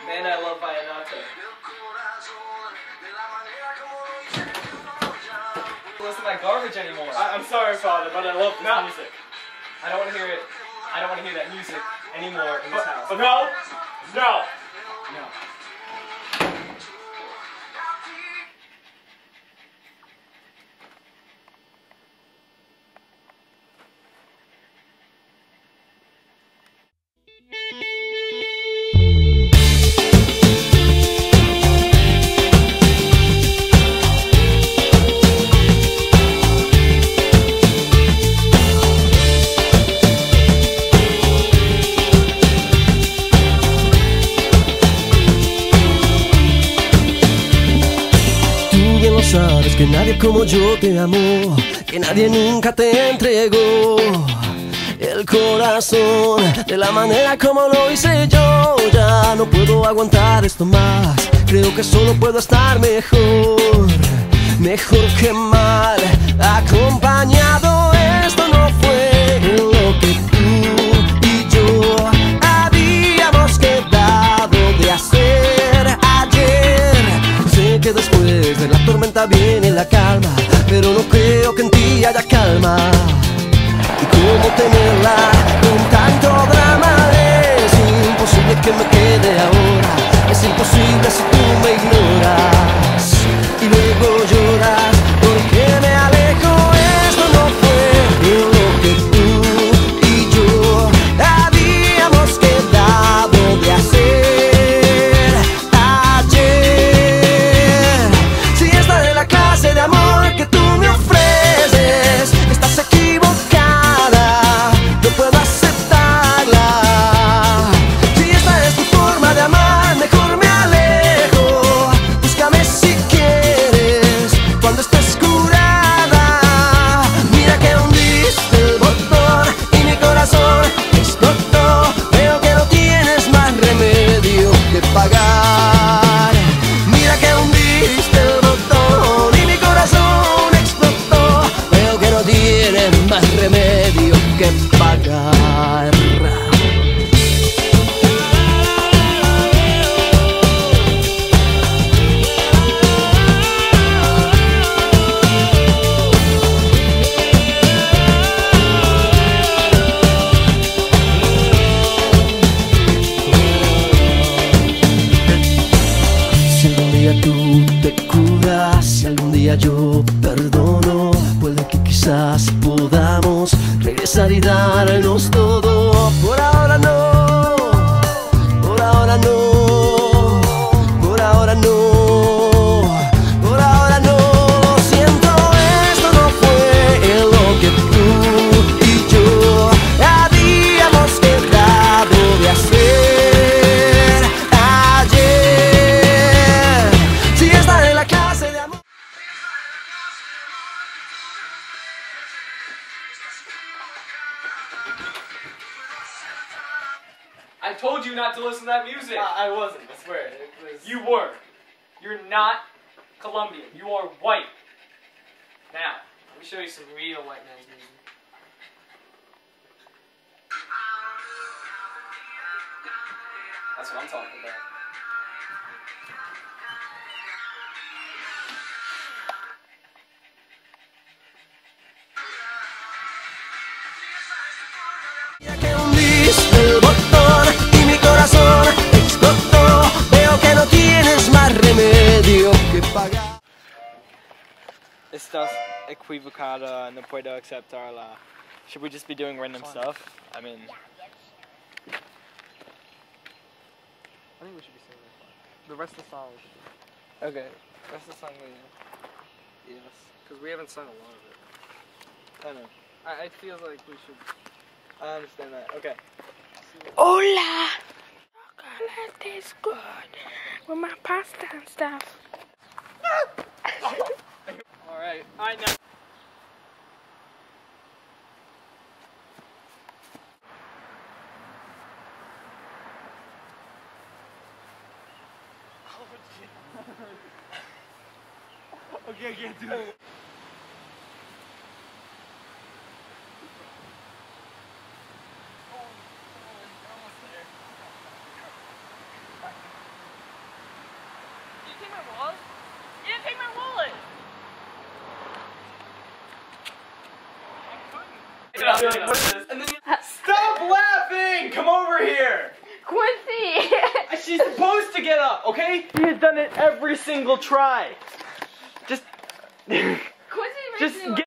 Man, I love Vallenato. Listen to my garbage anymore. I'm sorry, Father, but I love this music. I don't want to hear it. I don't want to hear that music anymore in this house. But no! No! No. Sabes que nadie como yo te amó, que nadie nunca te entregó el corazón de la manera como lo hice yo. Ya no puedo aguantar esto más, creo que solo puedo estar mejor, mejor que mal acompañado. Esto no fue lo que tú y yo habíamos quedado de hacer ayer. Sé que después de la tormenta viene la calma, pero no creo que en ti haya calma. ¿Y cómo tenerla con tanto drama? Es imposible que me quede ahora, es imposible si tú me ignoras y luego lloras porque me alejo. Esto no fue lo que tú y yo habíamos quedado de hacer ayer. Si esta es la clase de amor que tú me ofreces, estás equivocada, no puedo aceptarla. Si esta es tu forma de amar, mejor me alejo. Búscame si quieres cuando estés curada. Mira que hundiste el botón y mi corazón explotó. Veo que no tienes más remedio que pagar. Mira que hundiste el botón y mi corazón explotó. Veo que no tienes más remedio que pagar. Si algún día tú te curas, si algún día yo perdono, puede que quizás podamos regresar y darnos todo. Por ahora no, por ahora no, por ahora no, por ahora no. Lo siento, esto no fue lo que tú y yo habíamos quedado de hacer ayer. Si esta es la clase de amor. I told you not to listen to that music. I wasn't, I swear. It was... You were. You're not Colombian. You are white. Now, let me show you some real white man's music. That's what I'm talking about. Ya que hundiste el botón y mi corazón explotó, veo que no tienes más remedio que pagar. Estás equivocada, no puedo aceptarla. Should we just be doing random stuff? I mean... I think we should be singing this one. The rest of the song we should do. Okay, that's the song we... Yes. Because we haven't sung a lot of it. I know. I feel like we should... I understand that. Okay. Hola! Chocolate tastes good with my pasta and stuff. Alright, now. Okay, I can't do it. take my wallet? You didn't take my wallet! Stop laughing! Come over here! Quincy! She's supposed to get up, okay? She has done it every single try. Just Quincy makes me get